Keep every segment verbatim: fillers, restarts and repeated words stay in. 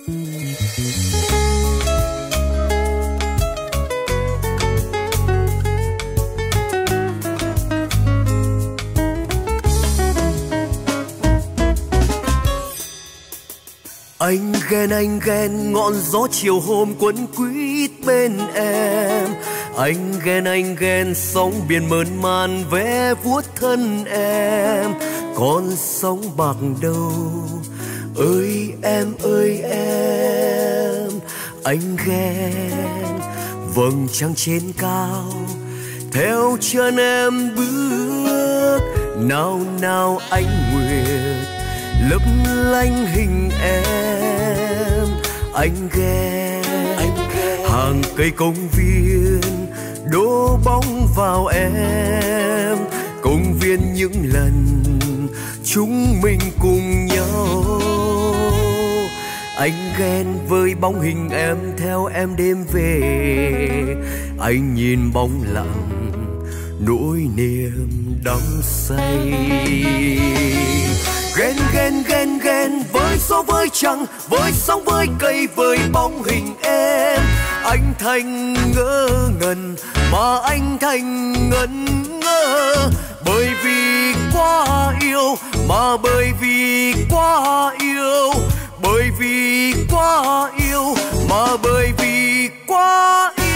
Anh ghen anh ghen ngọn gió chiều hôm quấn quýt bên em. Anh ghen anh ghen sóng biển mơn man vẽ vuốt thân em. Con sóng bạc đầu ơi em ơi em. Anh ghen vầng trăng trên cao theo chân em bước. Nào nào anh nguyệt lấp lánh hình em. Anh ghen, anh ghen hàng cây công viên đổ bóng vào em. Công viên những lần chúng mình cùng nhau. Anh ghen với bóng hình em theo em đêm về. Anh nhìn bóng lặng nỗi niềm đắm say. Ghen ghen ghen ghen với gió với trăng, với sóng với cây với bóng hình em. Anh thành ngỡ ngẩn mà anh thành ngẩn ngơ. Bởi vì quá yêu mà bởi vì quá yêu. Bởi vì quá yêu mà bởi vì quá yêu.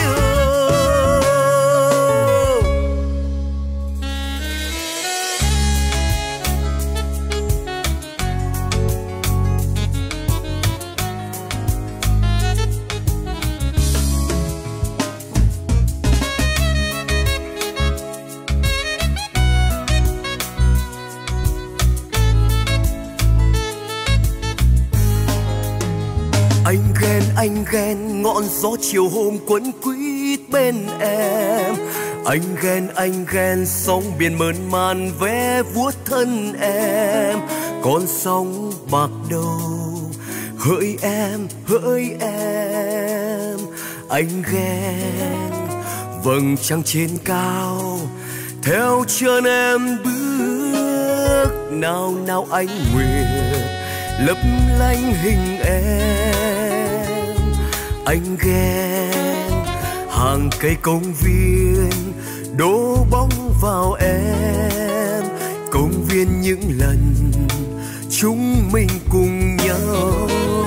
Anh ghen anh ghen ngọn gió chiều hôm quấn quýt bên em. Anh ghen anh ghen sóng biển mơn man vẽ vuốt thân em. Con sóng bạc đầu hỡi em hỡi em. Anh ghen vầng trăng trên cao theo chân em bước. Nào nào anh nguyệt lấp lánh hình em. Anh ghen hàng cây công viên đổ bóng vào em. Công viên những lần chúng mình cùng nhau.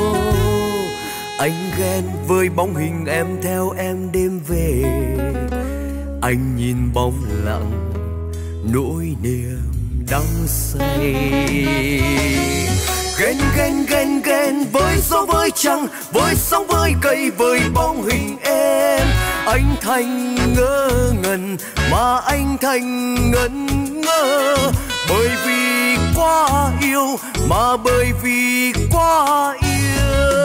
Anh ghen với bóng hình em theo em đêm về. Anh nhìn bóng lặng nỗi niềm đắm say. Ghen ghen ghen ghen với gió với trăng, với sóng với cây với bóng hình em. Anh thành ngỡ ngẩn mà anh thành ngẩn ngơ. Bởi vì quá yêu mà bởi vì quá yêu.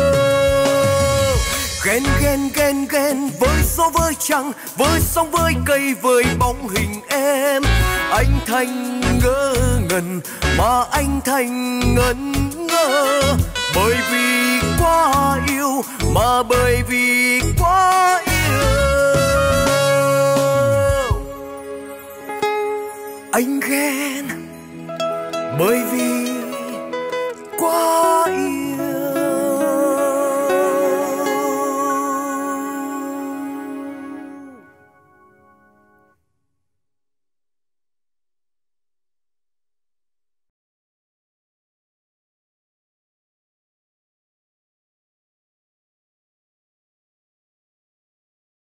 Ghen ghen ghen ghen với gió với trăng, với sóng với cây với bóng hình em. Anh thành ngỡ ngẩn mà anh thành ngẩn ngơ. Bởi vì quá yêu mà bởi vì quá yêu. Anh ghen bởi vì